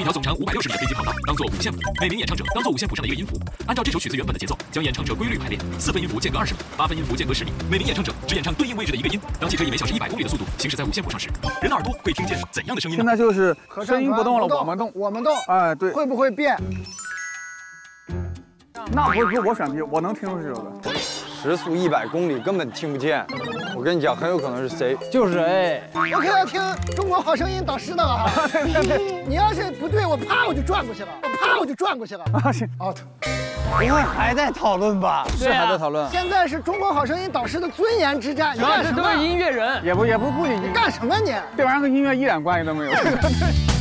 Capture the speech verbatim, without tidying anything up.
条总长五百六十米的飞机跑道当做五线谱，每名演唱者当做五线谱上的一个音符。按照这首曲子原本的节奏，将演唱者规律排练，四分音符间隔二十米，八分音符间隔十米，每名演唱者只演唱对应位置的一个音。当汽车以每小时一百公里的速度行驶在五线谱上时，人的耳朵会听见怎样的声音呢？ 现在就是声音不动了，我们动， 我们动。 哎，对， 会不会变？ 那不是我选题，我能听出这首歌。 时速一百公里根本听不见，我跟你讲，很有可能是谁？ 就是哎， 我可要听《中国好声音》导师的了。你要是不对，我啪我就转过去了，我啪我就转过去了。 啊，行 out。 不会还在讨论吧？ 是还在讨论。 现在是中国好声音导师的尊严之战，你干什么？ 这都是音乐人， 也不也不不， 你干什么你？ 这玩意儿跟音乐一点关系都没有。